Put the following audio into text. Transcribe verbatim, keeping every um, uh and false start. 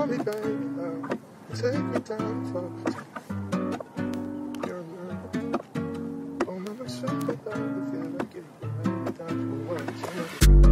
call me back. Uh, take your time for your love. Oh, mama, show me love if you like it. Time for what?